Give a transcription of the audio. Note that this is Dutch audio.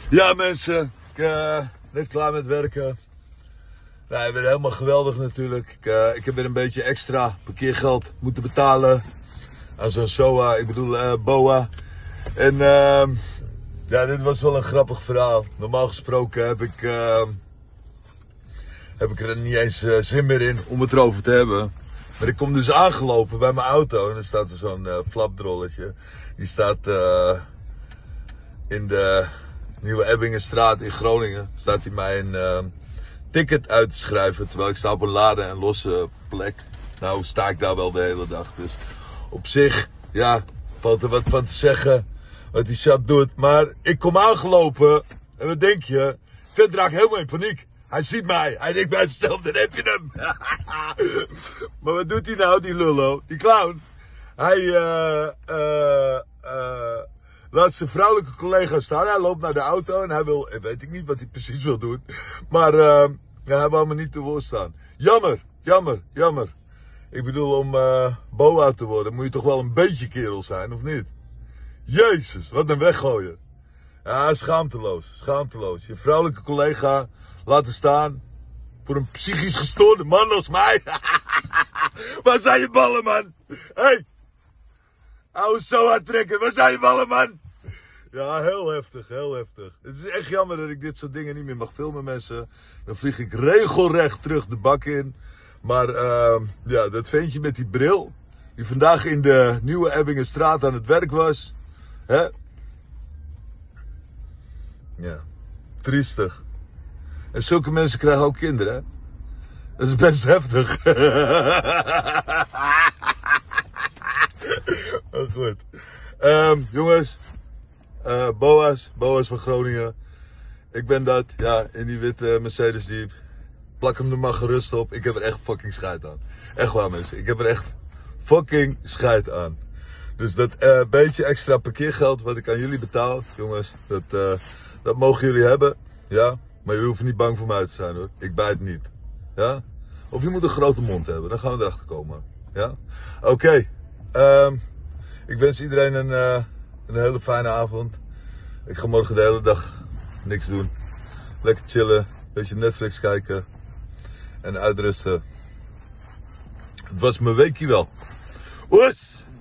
Ja mensen, net klaar met werken. Nou, weer helemaal geweldig natuurlijk. Ik heb weer een beetje extra parkeergeld moeten betalen aan zo'n SOA, BOA. En ja, dit was wel een grappig verhaal. Normaal gesproken heb ik er niet eens zin meer in om het erover te hebben. Maar ik kom dus aangelopen bij mijn auto en er staat er zo'n flapdrolletje. Die staat in de Nieuwe Ebbingenstraat in Groningen. Staat hij mij een ticket uit te schrijven terwijl ik sta op een laden en losse plek. Nou sta ik daar wel de hele dag. Dus op zich, ja, valt er wat van te zeggen wat die chap doet. Maar ik kom aangelopen en wat denk je? Verder raak ik helemaal in paniek. Hij ziet mij. Hij denkt bij zichzelf, dan heb je hem. Maar wat doet hij nou, die lullo? Die clown. Hij laat zijn vrouwelijke collega staan. Hij loopt naar de auto en hij wil, weet ik niet wat hij precies wil doen. Maar ja, hij wou me niet te woord staan. Jammer. Ik bedoel, om BOA te worden moet je toch wel een beetje kerel zijn, of niet? Jezus, wat een weggooien. Ja, schaamteloos. Je vrouwelijke collega laten staan voor een psychisch gestoorde man als mij. Waar zijn je ballen, man? Hey, ouwe SOA trekken, waar zijn je ballen, man? Ja, heel heftig. Het is echt jammer dat ik dit soort dingen niet meer mag filmen, mensen. Dan vlieg ik regelrecht terug de bak in. Maar ja, dat ventje met die bril, die vandaag in de Nieuwe Ebbingenstraat aan het werk was. Hè? Ja, triestig. En zulke mensen krijgen ook kinderen, hè? Dat is best heftig. Oh, goed. Jongens, BOA's van Groningen. Ik ben dat, ja, in die witte Mercedes Jeep. Plak hem er maar gerust op. Ik heb er echt fucking scheid aan. Echt waar, mensen. Ik heb er echt fucking scheid aan. Dus dat beetje extra parkeergeld wat ik aan jullie betaal, jongens, dat mogen jullie hebben. Ja, maar jullie hoeven niet bang voor mij te zijn, hoor. Ik bijt niet. Ja? Of je moet een grote mond hebben, dan gaan we erachter komen. Ja? Oké. Ik wens iedereen een hele fijne avond. Ik ga morgen de hele dag niks doen. Lekker chillen, beetje Netflix kijken en uitrusten. Het was mijn weekje wel. Oes!